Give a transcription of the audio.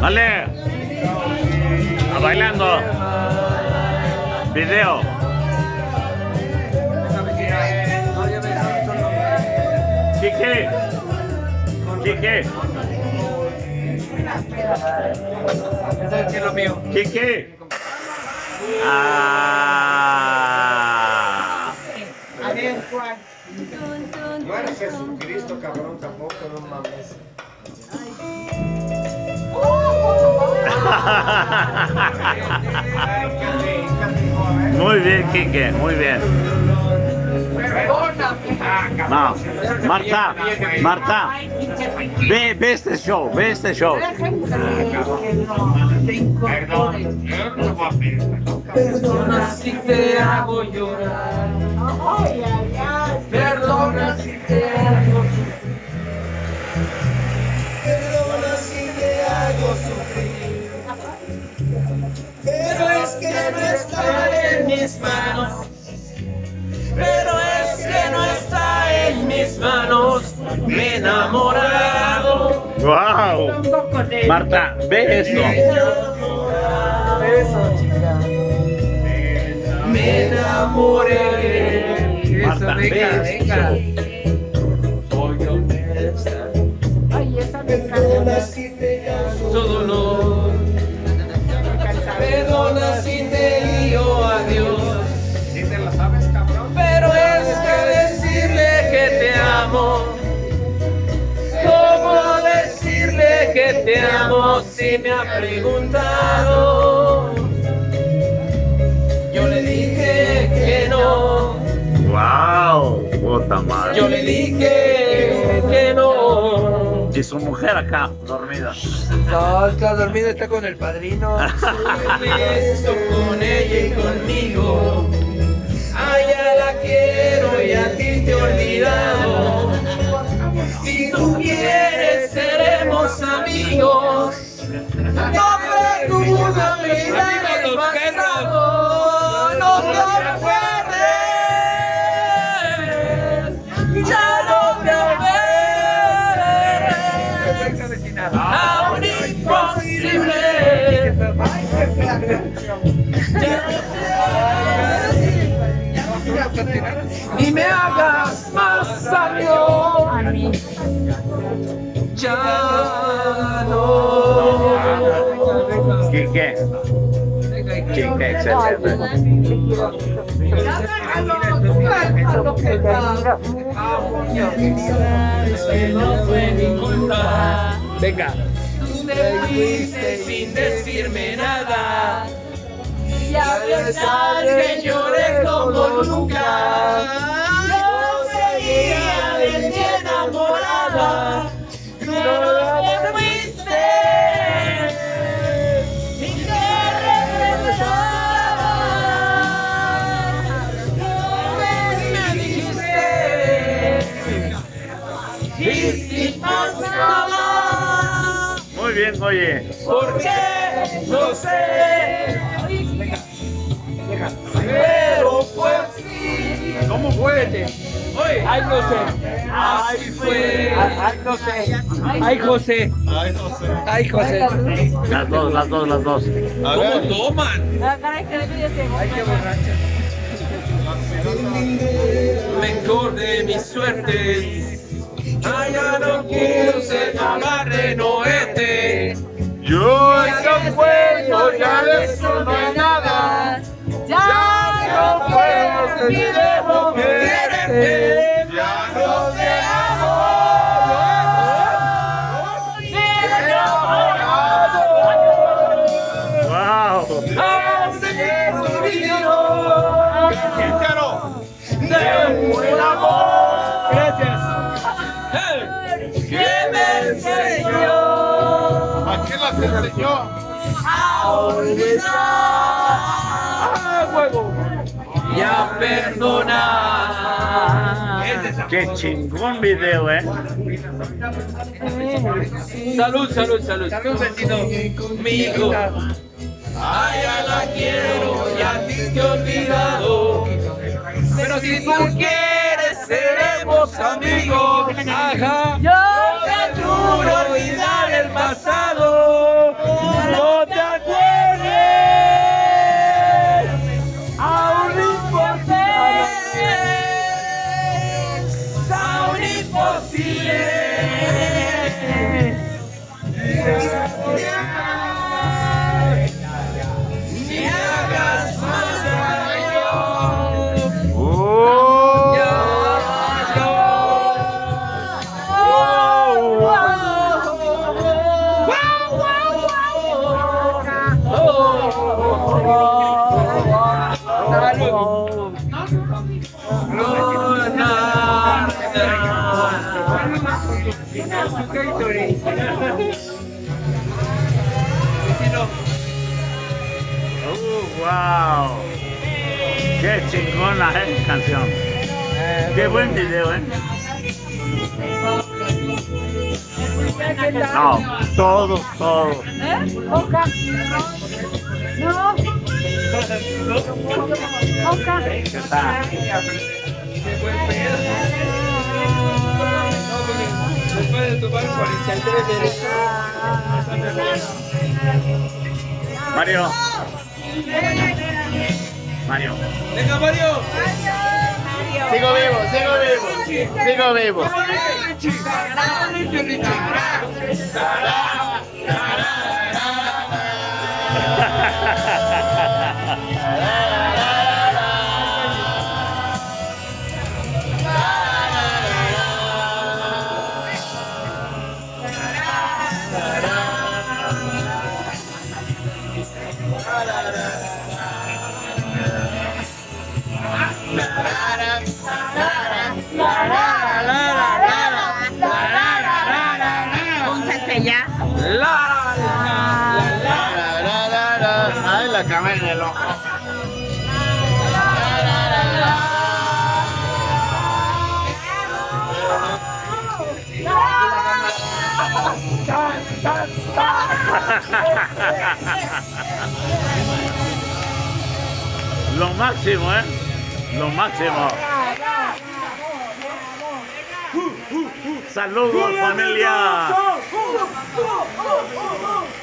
Vale. Bailando. Video. Quique. Quique. Quique. A ver, Juan. No eres Jesucristo, cabrón, tampoco, no mames. Muy bien, Quique, muy bien. No, Marta, Marta, ve este show, ve este show. Perdona si te hago llorar. Perdona si te hago sufrir. Perdona si te hago sufrir. Pero es que no está en mis manos. Pero es que no está en mis manos. Me he enamorado. Wow. Marta, ve esto. Eso, chica. Me enamoré. Marta, venga. Soy honesta. Ay, esa me Perdona si te causo dolor. Perdona si te lío a Dios. ¿Sí te la sabes, cabrón? Pero es que decirle que te amo. ¿Cómo decirle que te amo si me ha preguntado? Yo le dije que no. Wow, puta madre. Yo le dije que no. Y su mujer acá, dormida. No, está dormido, está con el padrino. Esto con ella y conmigo. A ella la quiero y a ti te he olvidado. Si tú quieres seremos amigos. No perdúname del pasado. No te acuerdes. Ya no te acuerdes. Aún imposible. Ni me hagas más daño. a mí. Ya no. Quique. Quique, excelente. No fue mi culpa. Venga. Te fuiste sin decirme nada. Y a pesar que lloré como nunca, yo seguía de ti enamorada. Pero te fuiste sin querer regresar. Me dijiste y sin más nada. Muy bien, oye. ¿Por qué? No sé. Pero fue así. ¿Cómo fue? Oye, Ay, no sé. así fue. Ay, no sé. Ay, José. Ay, no sé. Ay, José. Las dos, las dos, las dos. A ver. toman? La cara que le Ay, qué borracha. Mejor de mi suerte. Ay, ya no quiero ser amarre noete. Yo Ya puedo, ya de eso no hay nada. Ya no puedo ni debo quererte. Ya no te amo. Ni enamorado. Wow. Aún he vivido de un buen amor. Gracias. Que me enseñó ¿A quién las enseñó? a olvidar. ¡Ah, huevo! Y a perdonar. Qué chingón video, Salud, salud, salud. Salud, vecino. Conmigo. A ella la quiero y a ti te he olvidado. Pero si tú quieres seremos amigos. Ajá. Yo te juro olvidar el pasado. su Gatorade. Wow. Qué chingona canción. Qué buen video, No, todos. Oca. No. Oca. ¿Qué está? Qué buen pedo. No, porque después de tomar 43 derechos. Mario. Venga, Mario. Sigo vivo. Pónchate ya. Ay, la cama en el ojo. Lo máximo, Lo máximo. Saludos, familia.